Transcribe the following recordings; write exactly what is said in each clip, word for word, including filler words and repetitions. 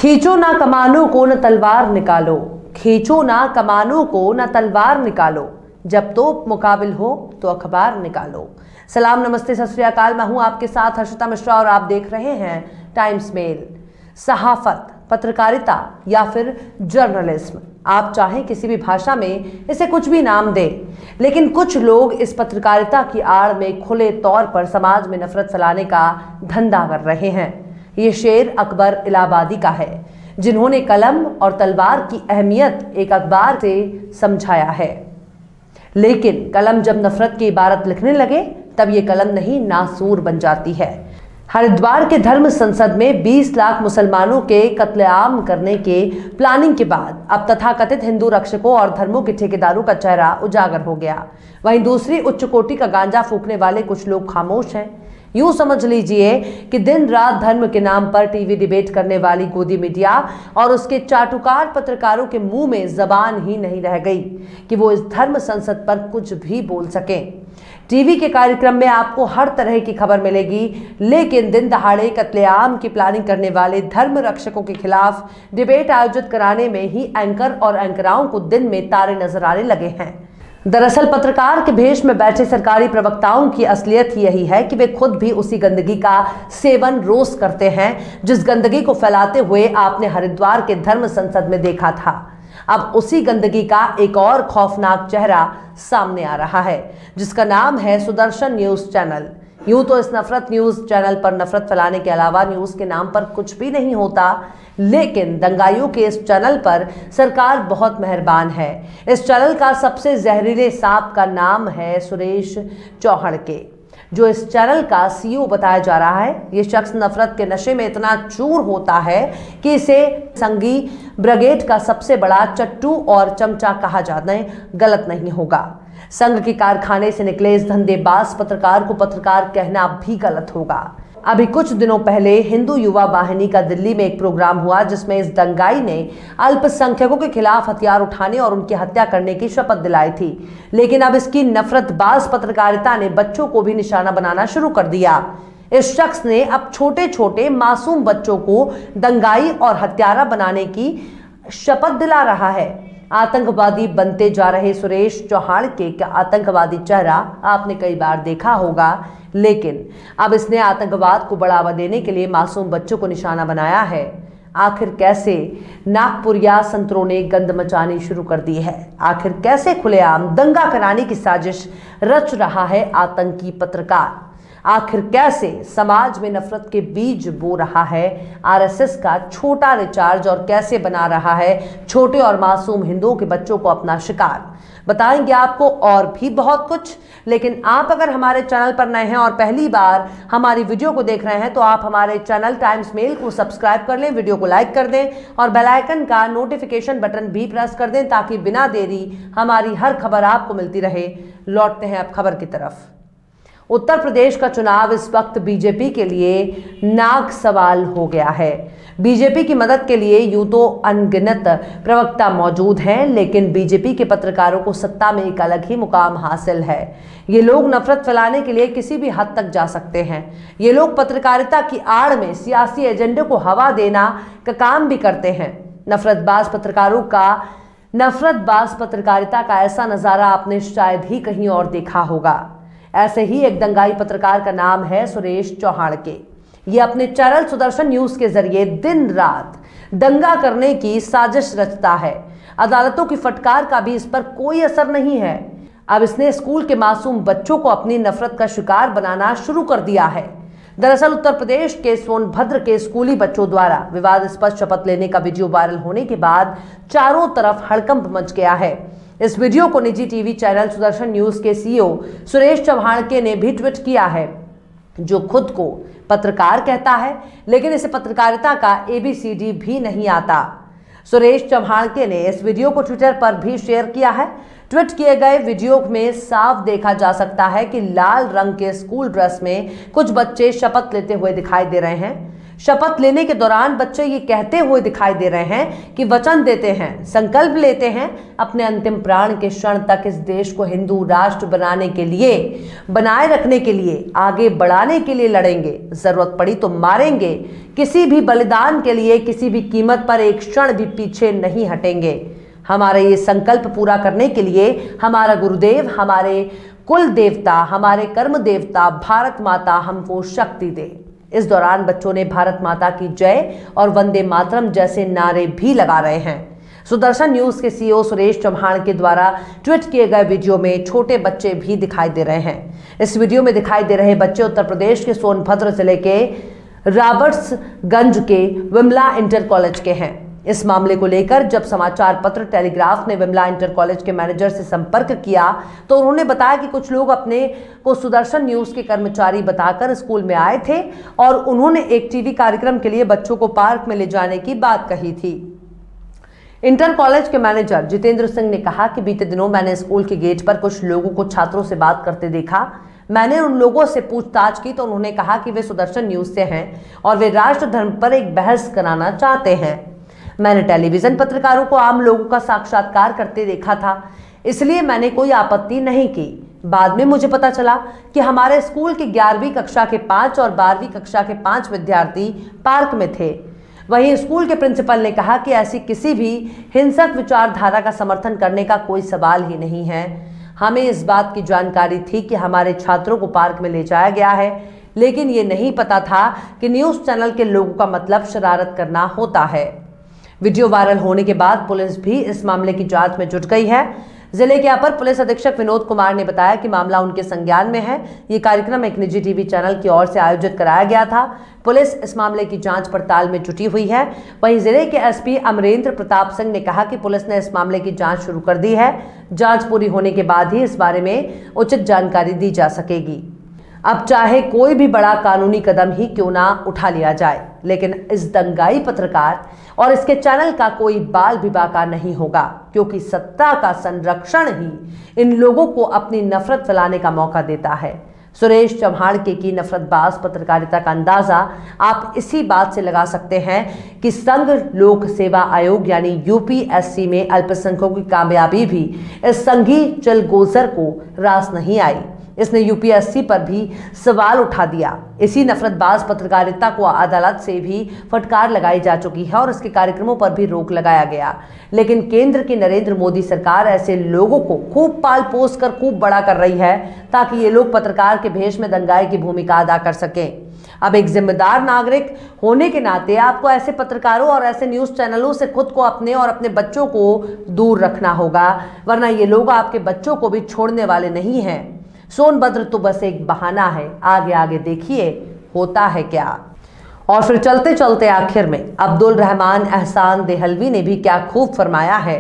खींचो ना कमानों को न तलवार निकालो, खींचो ना कमानों को न तलवार निकालो, जब तोप मुकाबिल हो तो अखबार निकालो। सलाम, नमस्ते, सत श्री अकाल। मैं हूं आपके साथ हर्षिता मिश्रा और आप देख रहे हैं टाइम्स मेल। सहाफत, पत्रकारिता या फिर जर्नलिज्म, आप चाहें किसी भी भाषा में इसे कुछ भी नाम दें, लेकिन कुछ लोग इस पत्रकारिता की आड़ में खुले तौर पर समाज में नफरत फैलाने का धंधा कर रहे हैं। ये शेर अकबर इलाहाबादी का है, जिन्होंने कलम और तलवार की अहमियत एक अखबार से समझाया है। लेकिन कलम जब नफरत की इबारत लिखने लगे तब ये कलम नहीं नासूर बन जाती है। हरिद्वार के धर्म संसद में बीस लाख मुसलमानों के कत्लेआम करने के प्लानिंग के बाद अब तथाकथित हिंदू रक्षकों और धर्मों के ठेकेदारों का चेहरा उजागर हो गया। वहीं दूसरी उच्च कोटि का गांजा फूकने वाले कुछ लोग खामोश हैं। यूं समझ लीजिए कि दिन रात धर्म के नाम पर टीवी डिबेट करने वाली गोदी मीडिया और उसके चाटुकार पत्रकारों के मुंह में जबान ही नहीं रह गई कि वो इस धर्म संसद पर कुछ भी बोल सकें। टीवी के कार्यक्रम में आपको हर तरह की खबर मिलेगी, लेकिन दिन दहाड़े कत्लेआम की प्लानिंग करने वाले धर्म रक्षकों के खिलाफ डिबेट आयोजित कराने में ही एंकर और एंकराओं को दिन में तारे नजर आने लगे हैं। दरअसल पत्रकार के भेष में बैठे सरकारी प्रवक्ताओं की असलियत यही है कि वे खुद भी उसी गंदगी का सेवन रोज करते हैं जिस गंदगी को फैलाते हुए आपने हरिद्वार के धर्म संसद में देखा था। अब उसी गंदगी का एक और खौफनाक चेहरा सामने आ रहा है, जिसका नाम है सुदर्शन न्यूज चैनल। यूं तो इस नफरत न्यूज चैनल पर नफरत फैलाने के अलावा न्यूज के नाम पर कुछ भी नहीं होता, लेकिन दंगाइयों के इस चैनल पर सरकार बहुत मेहरबान है। इस चैनल का सबसे जहरीले सांप का नाम है सुरेश चौहाड़के, जो इस चैनल का सीईओ बताया जा रहा है। ये शख्स नफरत के नशे में इतना चूर होता है कि इसे संगी ब्रिगेड का सबसे बड़ा चट्टू और चमचा कहा जाना गलत नहीं होगा। संघ के कारखाने से निकले इस धंधेबाज पत्रकार को पत्रकार कहना भी गलत होगा। अभी कुछ दिनों पहले हिंदू युवा वाहिनी का दिल्ली में एक प्रोग्राम हुआ, जिसमें इस दंगाई ने अल्पसंख्यकों के खिलाफ हथियार उठाने और उनकी हत्या करने की शपथ दिलाई थी। लेकिन अब इसकी नफरतबाज पत्रकारिता ने बच्चों को भी निशाना बनाना शुरू कर दिया। इस शख्स ने अब छोटे छोटे मासूम बच्चों को दंगाई और हत्यारा बनाने की शपथ दिला रहा है। आतंकवादी बनते जा रहे सुरेश चौहाड़के का आतंकवादी चेहरा आपने कई बार देखा होगा, लेकिन अब इसने आतंकवाद को बढ़ावा देने के लिए मासूम बच्चों को निशाना बनाया है। आखिर कैसे नागपुरिया संतरों ने गंद मचानी शुरू कर दी है? आखिर कैसे खुलेआम दंगा कराने की साजिश रच रहा है आतंकी पत्रकार? आखिर कैसे समाज में नफरत के बीज बो रहा है आरएसएस का छोटा रिचार्ज और कैसे बना रहा है छोटे और मासूम हिंदुओं के बच्चों को अपना शिकार? बताएंगे आपको और भी बहुत कुछ। लेकिन आप अगर हमारे चैनल पर नए हैं और पहली बार हमारी वीडियो को देख रहे हैं तो आप हमारे चैनल टाइम्स मेल को सब्सक्राइब कर लें, वीडियो को लाइक कर दें और बेल आइकन का नोटिफिकेशन बटन भी प्रेस कर दें, ताकि बिना देरी हमारी हर खबर आपको मिलती रहे। लौटते हैं अब खबर की तरफ। उत्तर प्रदेश का चुनाव इस वक्त बीजेपी के लिए नाग सवाल हो गया है। बीजेपी की मदद के लिए यूं तो अनगिनत प्रवक्ता मौजूद हैं, लेकिन बीजेपी के पत्रकारों को सत्ता में एक अलग ही मुकाम हासिल है। ये लोग नफरत फैलाने के लिए किसी भी हद तक जा सकते हैं। ये लोग पत्रकारिता की आड़ में सियासी एजेंडे को हवा देना का काम भी करते हैं। नफरतबाज पत्रकारों का नफरतबाज पत्रकारिता का ऐसा नजारा आपने शायद ही कहीं और देखा होगा। ऐसे ही एक दंगाई पत्रकार का नाम है सुरेश चौहाड़के। ये अपने चैनल सुदर्शन न्यूज के जरिए दिन रात दंगा करने की साजिश रचता है। अदालतों की फटकार का भी इस पर कोई असर नहीं है। अब इसने स्कूल के मासूम बच्चों को अपनी नफरत का शिकार बनाना शुरू कर दिया है। दरअसल उत्तर प्रदेश के सोनभद्र के स्कूली बच्चों द्वारा विवादास्पद शपथ लेने का वीडियो वायरल होने के बाद चारों तरफ हड़कंप मच गया है। इस वीडियो को निजी टीवी चैनल सुदर्शन न्यूज के सीईओ सुरेश चौहाड़के ने भी ट्वीट किया है, जो खुद को पत्रकार कहता है, लेकिन इसे पत्रकारिता का एबीसीडी भी नहीं आता। सुरेश चौहाड़के ने इस वीडियो को ट्विटर पर भी शेयर किया है। ट्वीट किए गए वीडियो में साफ देखा जा सकता है कि लाल रंग के स्कूल ड्रेस में कुछ बच्चे शपथ लेते हुए दिखाई दे रहे हैं। शपथ लेने के दौरान बच्चे ये कहते हुए दिखाई दे रहे हैं कि वचन देते हैं, संकल्प लेते हैं, अपने अंतिम प्राण के क्षण तक इस देश को हिंदू राष्ट्र बनाने के लिए, बनाए रखने के लिए, आगे बढ़ाने के लिए लड़ेंगे, जरूरत पड़ी तो मारेंगे, किसी भी बलिदान के लिए किसी भी कीमत पर एक क्षण भी पीछे नहीं हटेंगे। हमारा ये संकल्प पूरा करने के लिए हमारा गुरुदेव, हमारे कुल देवता, हमारे कर्म देवता भारत माता हमको शक्ति दे। इस दौरान बच्चों ने भारत माता की जय और वंदे मातरम जैसे नारे भी लगा रहे हैं। सुदर्शन न्यूज के सीईओ सुरेश चौहान के द्वारा ट्वीट किए गए वीडियो में छोटे बच्चे भी दिखाई दे रहे हैं। इस वीडियो में दिखाई दे रहे बच्चे उत्तर प्रदेश के सोनभद्र जिले के रॉबर्ट्सगंज के विमला इंटर कॉलेज के हैं। इस मामले को लेकर जब समाचार पत्र टेलीग्राफ ने विमला इंटर कॉलेज के मैनेजर से संपर्क किया तो उन्होंने बताया कि कुछ लोग अपने को सुदर्शन न्यूज के कर्मचारी बताकर स्कूल में आए थे और उन्होंने एक टीवी कार्यक्रम के लिए बच्चों को पार्क में ले जाने की बात कही थी। इंटर कॉलेज के मैनेजर जितेंद्र सिंह ने कहा कि बीते दिनों मैंने स्कूल के गेट पर कुछ लोगों को छात्रों से बात करते देखा। मैंने उन लोगों से पूछताछ की तो उन्होंने कहा कि वे सुदर्शन न्यूज से हैं और वे राष्ट्र धर्म पर एक बहस कराना चाहते हैं। मैंने टेलीविजन पत्रकारों को आम लोगों का साक्षात्कार करते देखा था, इसलिए मैंने कोई आपत्ति नहीं की। बाद में मुझे पता चला कि हमारे स्कूल की ग्यारहवीं कक्षा के पांच और बारहवीं कक्षा के पांच विद्यार्थी पार्क में थे। वहीं स्कूल के प्रिंसिपल ने कहा कि ऐसी किसी भी हिंसक विचारधारा का समर्थन करने का कोई सवाल ही नहीं है। हमें इस बात की जानकारी थी कि हमारे छात्रों को पार्क में ले जाया गया है, लेकिन ये नहीं पता था कि न्यूज चैनल के लोगों का मतलब शरारत करना होता है। वीडियो वायरल होने के बाद पुलिस भी इस मामले की जांच में जुट गई है। जिले के अपर पुलिस अधीक्षक विनोद कुमार ने बताया कि मामला उनके संज्ञान में है। ये कार्यक्रम एक निजी टीवी चैनल की ओर से आयोजित कराया गया था। पुलिस इस मामले की जांच पड़ताल में जुटी हुई है। वहीं जिले के एसपी अमरेंद्र प्रताप सिंह ने कहा कि पुलिस ने इस मामले की जांच शुरू कर दी है। जांच पूरी होने के बाद ही इस बारे में उचित जानकारी दी जा सकेगी। अब चाहे कोई भी बड़ा कानूनी कदम ही क्यों ना उठा लिया जाए, लेकिन इस दंगाई पत्रकार और इसके चैनल का कोई बाल भी बाका नहीं होगा, क्योंकि सत्ता का संरक्षण ही इन लोगों को अपनी नफरत फैलाने का मौका देता है। सुरेश चौहान के की नफरतबाज पत्रकारिता का अंदाजा आप इसी बात से लगा सकते हैं कि संघ लोक सेवा आयोग यानी यूपीएससी में अल्पसंख्यकों की कामयाबी भी इस संघी चलगोजर को रास नहीं आई। इसने यूपीएससी पर भी सवाल उठा दिया। इसी नफरतबाज पत्रकारिता को अदालत से भी फटकार लगाई जा चुकी है और इसके कार्यक्रमों पर भी रोक लगाया गया। लेकिन केंद्र की नरेंद्र मोदी सरकार ऐसे लोगों को खूब पाल पोस कर खूब बड़ा कर रही है ताकि ये लोग पत्रकार के भेष में दंगाई की भूमिका अदा कर सकें। अब एक जिम्मेदार नागरिक होने के नाते आपको ऐसे पत्रकारों और ऐसे न्यूज चैनलों से खुद को, अपने और अपने बच्चों को दूर रखना होगा, वरना ये लोग आपके बच्चों को भी छोड़ने वाले नहीं हैं। सोनभद्र तो बस एक बहाना है, आगे आगे देखिए होता है क्या। और फिर चलते चलते आखिर में अब्दुल रहमान एहसान देहलवी ने भी क्या खूब फरमाया है।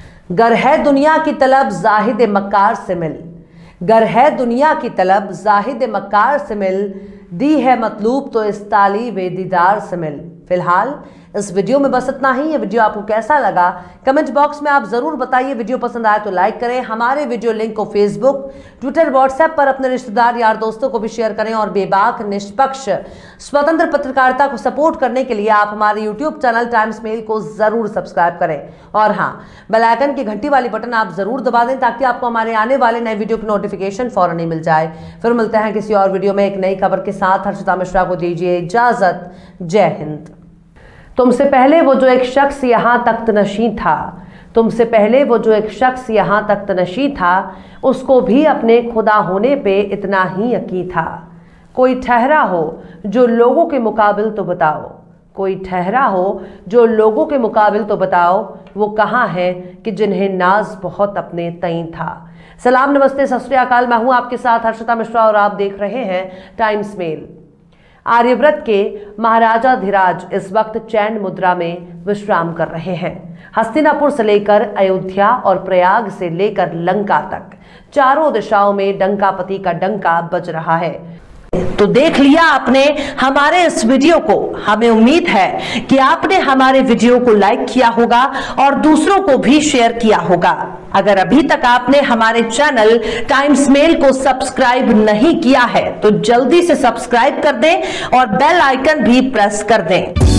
गर है दुनिया की तलब जाहिद मक्कार से मिल, गर है दुनिया की तलब जाहिद मक्कार से मिल, दी है मतलूब तो इस ताली वे दीदार से मिल। फिलहाल इस वीडियो में बस इतना ही। ये वीडियो आपको कैसा लगा कमेंट बॉक्स में आप जरूर बताइए। वीडियो पसंद आए तो लाइक करें। हमारे वीडियो लिंक को फेसबुक, ट्विटर, व्हाट्सएप पर अपने रिश्तेदार यार दोस्तों को भी शेयर करें। और बेबाक, निष्पक्ष, स्वतंत्र पत्रकारिता को सपोर्ट करने के लिए आप हमारे यूट्यूब चैनल टाइम्स मेल को जरूर सब्सक्राइब करें। और हाँ, बेल आइकन की घंटी वाली बटन आप जरूर दबा दें ताकि आपको हमारे आने वाले नए वीडियो की नोटिफिकेशन फौरन ही मिल जाए। फिर मिलते हैं किसी और वीडियो में एक नई खबर के साथ। हर्षिता मिश्रा को दीजिए इजाजत। जय हिंद। तुमसे पहले वो जो एक शख्स यहाँ तख्त नशीं था, तुमसे पहले वो जो एक शख्स यहाँ तख्त नशीं था, उसको भी अपने खुदा होने पे इतना ही यकीन था। कोई ठहरा हो जो लोगों के मुकाबिल तो बताओ, कोई ठहरा हो जो लोगों के मुकाबिल तो बताओ, वो कहाँ है कि जिन्हें नाज बहुत अपने तईं था। सलाम, नमस्ते, सत श्री अकाल। मैं हूँ आपके साथ हर्षिता मिश्रा और आप देख रहे हैं टाइम्स मेल। आर्यव्रत के महाराजा धीराज इस वक्त चैन मुद्रा में विश्राम कर रहे हैं। हस्तिनापुर से लेकर अयोध्या और प्रयाग से लेकर लंका तक चारों दिशाओं में डंकापति का डंका बज रहा है। तो देख लिया आपने हमारे इस वीडियो को। हमें उम्मीद है कि आपने हमारे वीडियो को लाइक किया होगा और दूसरों को भी शेयर किया होगा। अगर अभी तक आपने हमारे चैनल टाइम्स मेल को सब्सक्राइब नहीं किया है तो जल्दी से सब्सक्राइब कर दें और बेल आइकन भी प्रेस कर दें।